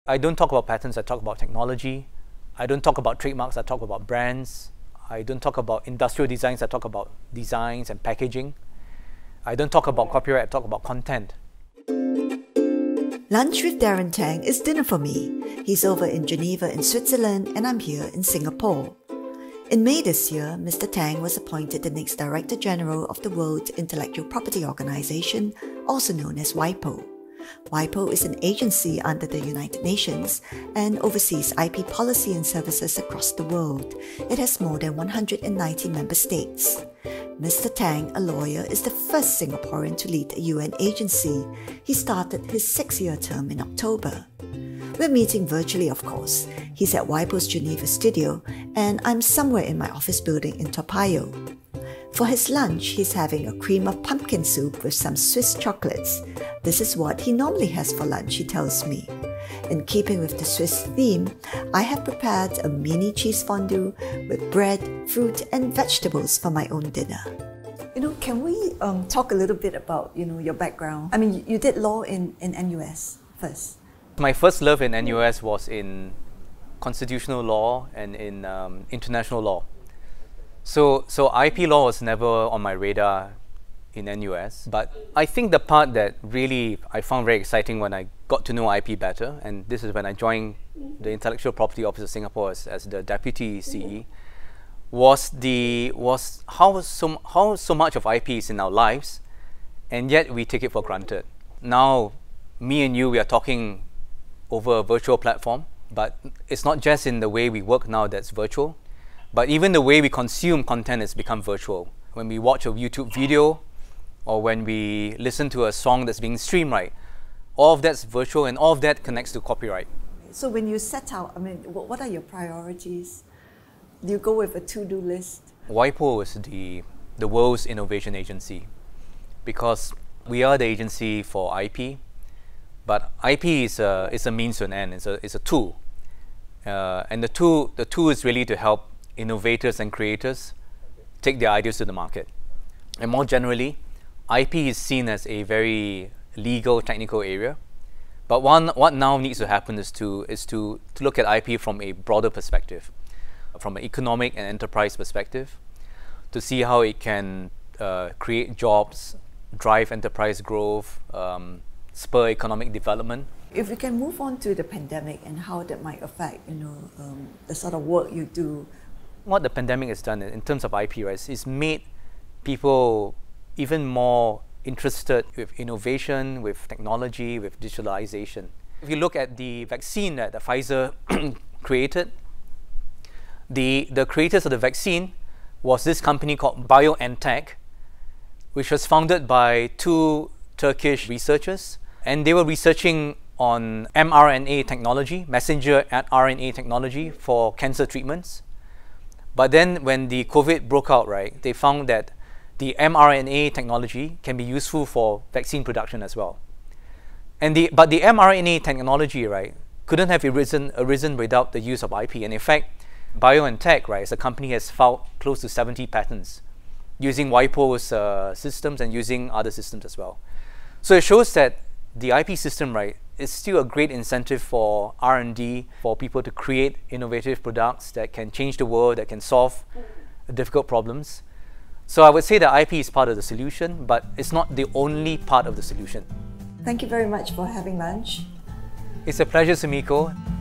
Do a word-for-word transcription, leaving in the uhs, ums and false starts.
I don't talk about patents, I talk about technology. I don't talk about trademarks, I talk about brands. I don't talk about industrial designs, I talk about designs and packaging. I don't talk about copyright, I talk about content. Lunch with Daren Tang is dinner for me. He's over in Geneva in Switzerland and I'm here in Singapore. In May this year, Mister Tang was appointed the next Director General of the World Intellectual Property Organization, also known as WIPO. WIPO is an agency under the United Nations and oversees I P policy and services across the world. It has more than one hundred ninety member states. Mister Tang, a lawyer, is the first Singaporean to lead a U N agency. He started his six-year term in October. We're meeting virtually, of course. He's at WIPO's Geneva studio, and I'm somewhere in my office building in Toa Payoh. For his lunch, he's having a cream of pumpkin soup with some Swiss chocolates. This is what he normally has for lunch, he tells me. In keeping with the Swiss theme, I have prepared a mini cheese fondue with bread, fruit, and vegetables for my own dinner. You know, can we um, talk a little bit about, you know, your background? I mean, you did law in, in N U S first. My first love in N U S was in constitutional law and in um, international law. So, so I P law was never on my radar in N U S, but I think the part that really I found very exciting when I got to know I P better, and this is when I joined the Intellectual Property Office of Singapore as, as the Deputy C E, was the was how so how so much of I P is in our lives, and yet we take it for granted. Now, me and you, we are talking over a virtual platform, but it's not just in the way we work now that's virtual, but even the way we consume content has become virtual. When we watch a YouTube video, or when we listen to a song that's being streamed, right, all of that's virtual and all of that connects to copyright. So when you set out, I mean, what are your priorities? Do you go with a to-do list? WIPO is the, the world's innovation agency because we are the agency for I P, but I P is a, is a means to an end, it's a, it's a tool. Uh, and the tool, the tool is really to help innovators and creators take their ideas to the market. And more generally, I P is seen as a very legal, technical area. But one, what now needs to happen is to, is to, to look at I P from a broader perspective, from an economic and enterprise perspective, to see how it can uh, create jobs, drive enterprise growth, um, spur economic development. If we can move on to the pandemic and how that might affect, you know, um, the sort of work you do. What the pandemic has done in terms of I P, right, is made people even more interested with innovation, with technology, with digitalization. If you look at the vaccine that the Pfizer created, the, the creators of the vaccine was this company called BioNTech, which was founded by two Turkish researchers, and they were researching on mRNA technology, messenger R N A technology for cancer treatments. But then when the COVID broke out, right, they found that the mRNA technology can be useful for vaccine production as well. And the, but the mRNA technology, right, couldn't have arisen, arisen without the use of I P. And in fact, BioNTech, right, as a company, has filed close to seventy patents using WIPO's uh, systems and using other systems as well. So it shows that the I P system, right, is still a great incentive for R and D, for people to create innovative products that can change the world, that can solve difficult problems. So I would say that I P is part of the solution, but it's not the only part of the solution. Thank you very much for having lunch. It's a pleasure, Sumiko.